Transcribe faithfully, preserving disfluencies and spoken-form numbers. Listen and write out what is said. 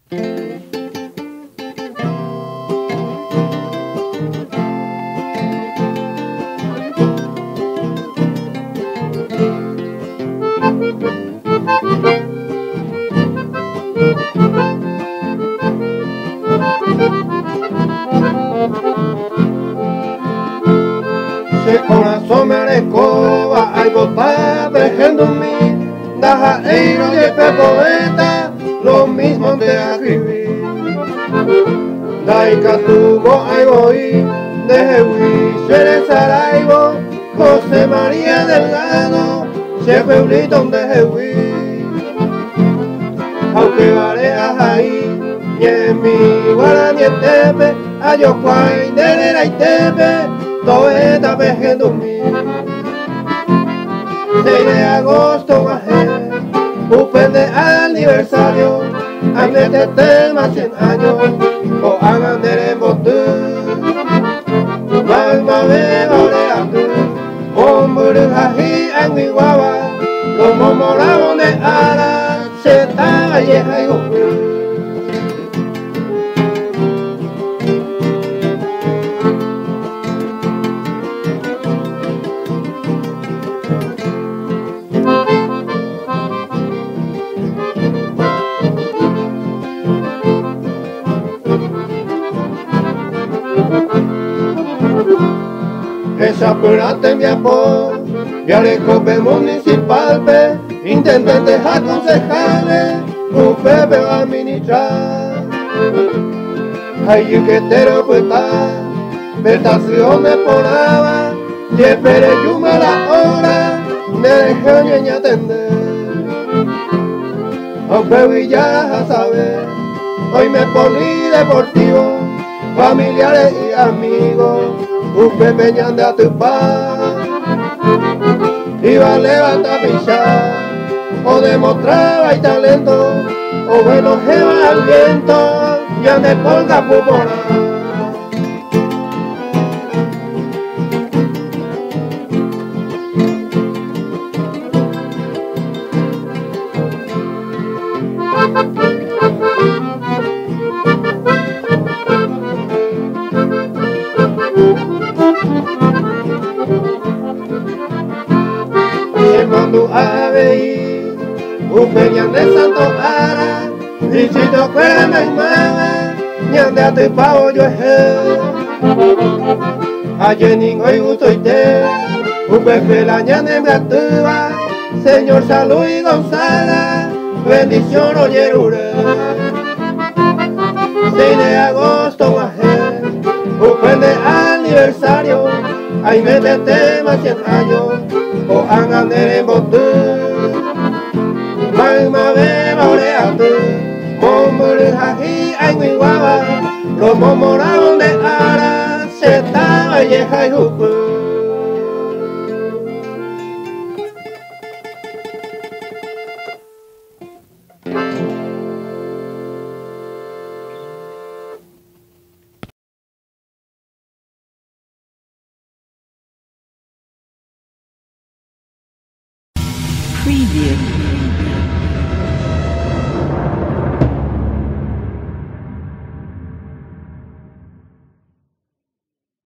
Se corazón me recoba, hay botas dejando mi daja eiro y este poeta, lo mismo te escribí. Daika tuvo algo y de Hui, Shere Saraibo, José María Delgado, se pueblito de Hui. Aunque vareas ahí, y en mi guarani tepe, ayo kwai, nerera y tepe, todo está vejendo mi. seis de agosto bajé, upende aniversario, a meterte más cien años, o hagan de botu. Malma me vale tú, hombre jaji en mi guava, los momoravos de ara, se está vieja y goku. Esa purate mi apoyo, y al municipal, pe, intendente aconsejable, un pepe va a administrar. Ay, que te lo cuesta, vetación me ponaba, y esperé yo me la hora, me dejé ni atender. Aunque ya a saber, hoy me poní deportivo, familiares y amigos, un pepeñán de a tu paz, iba a levantar pichar, o demostraba y talento, o bueno jeva al viento, ya me colga pupora. Cuando aveí, un peñán de Santo Ara, y si te fuera mi mamá, ñande a te pavo yo es. Ayer ningo y gusto y te, un pepe la ñande me actúa, señor Salud y Gonzaga, bendición oyerure. seis de agosto bajé, un pen de aniversario, ahí me metete más cien años, o hagan de botu. Malma beba orea tu, mombre jaji en mi guava, los momorados de ara, se estaba vieja y jupu. Preview.